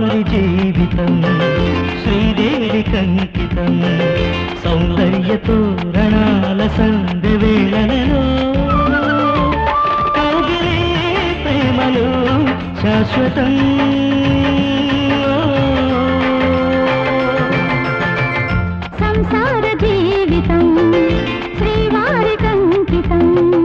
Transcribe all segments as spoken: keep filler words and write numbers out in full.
శ్రీవారి జీవితం శ్రీదేవి కంకితం సౌందర్యతో రణాల సంధ్య వేళలలో కౌగిలే ప్రేమలో శాశ్వతం సంసార జీవితం శ్రీవారి కంకితం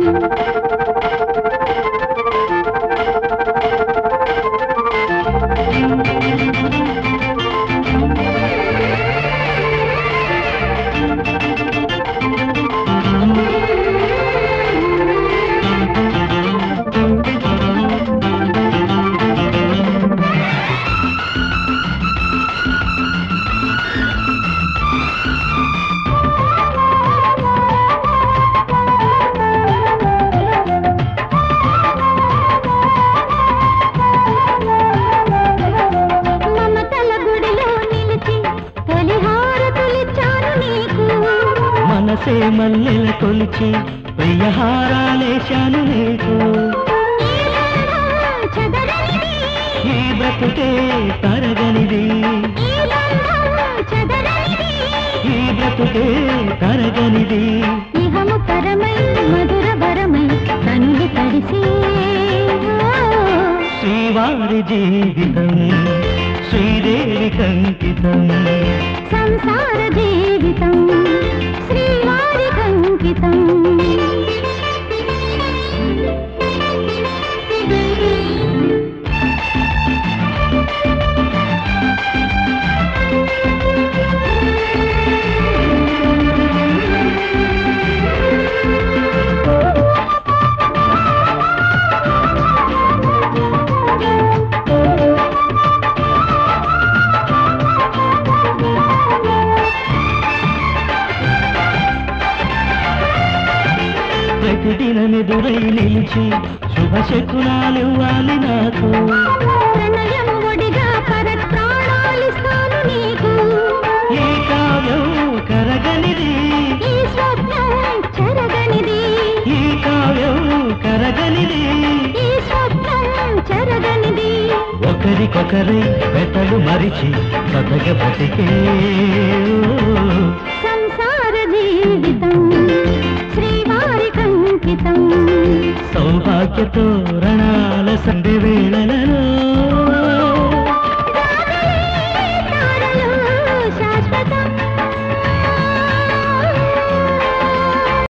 మనసే మల్లెల కొలిచి ప్రియహారాలేశాను నీకు ఈ బ్రతుకే తరగనిది ఈ బ్రతుకే తరగనిది ఇహము పరమై మధుర వరమై కనులు తడిసి శ్రీవారి జీవితం శ్రీదేవి కంకితం సంసార జీవితం శ్రీవారి కంకితం ప్రతిదినమెదురై నిలిచి శుభశకునాలివ్వాలి నాకు ప్రణయం ఒడిగా పరప్రాణాలిస్తాను నీకు ఈ కావ్యం కరగనిది ఈ స్వప్నం చెరగనిది ఈ కావ్యం కరగనిది ఈ స్వప్నం చెరగనిది ఒకరికొకరై వెతలు మరిచి బతక బతికే సంసార జీవితం శ్రీవారి కంకితం సౌభాగ్యతో రణాల సంధ్య వేళల